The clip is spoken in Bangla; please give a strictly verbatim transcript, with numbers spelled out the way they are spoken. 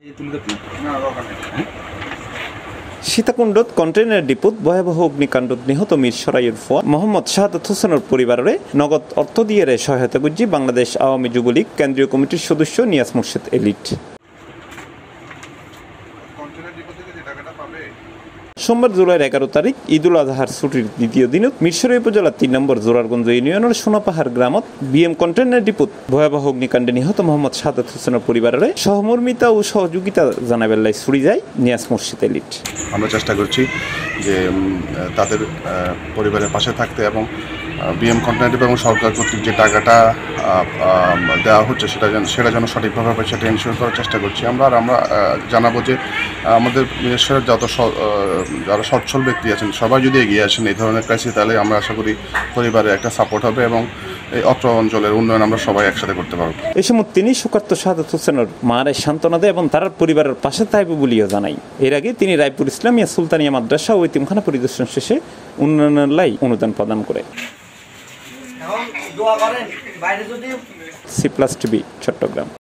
সীতাকুণ্ডত কন্টেইনার ডিপোত ভয়াবহ অগ্নিকাণ্ডত নিহত মীর সরাইয়ের ফুয়া মোহাম্মদ শাহাদাত হোসেনের পরিবারে নগদ অর্থ দিয়ে সহায়তা করছে বাংলাদেশ আওয়ামী যুবলীগ কেন্দ্রীয় কমিটির সদস্য নিয়াজ মুর্শেদ এলিট। সোমবার জুলাইয়ের এগারো তারিখ ঈদুল আজহার ছুটির দ্বিতীয় দিনত মিরসরাই উপজেলার তিন নম্বর জোরারগঞ্জ ইউনিয়নের সোনাপাহাড় গ্রামত বিএম কন্টেইনার ডিপোত ভয়াবহ অগ্নিকাণ্ডে নিহত মোহাম্মদ শাহাদাত হোসেনের পরিবারে সহমর্মিতা ও সহযোগিতা জানাবেলায় ছুরি যায় নিয়াজ মুর্শেদ এলিট। আমরা চেষ্টা করছি যে তাদের পরিবারের পাশে থাকতে এবং বিএম কন্টেইনার ডিপো এবং সরকার কর্তৃক যে টাকাটা দেওয়া হচ্ছে সেটা যেন সেটা যেন সঠিকভাবে হবে সেটা এনশিওর করার চেষ্টা করছি আমরা। আর আমরা জানাবো যে আমাদের মিরসরাইয়ের যত যারা সচ্ছল ব্যক্তি আছেন সবাই যদি এগিয়ে আসেন এই ধরনের ক্রাইসিস, তাহলে আমরা আশা করি পরিবারে একটা সাপোর্ট হবে এবং এই অত্র অঞ্চলের উন্নয়ন আমরা সবাই একসাথে করতে পারবো। এই সময় তিনি শোকার্ত শাহাদাত হোসেনের মায়ের সান্ত্বনা দেয় এবং তার পরিবারের পাশে থাকবে বলিও জানাই। এর আগে তিনি রায়পুর ইসলামিয়া সুলতানিয়া মাদ্রাসা ও এতিমখানা পরিদর্শন শেষে উন্নয়নের লাই অনুদান প্রদান করে। C plus TV, Chittagong.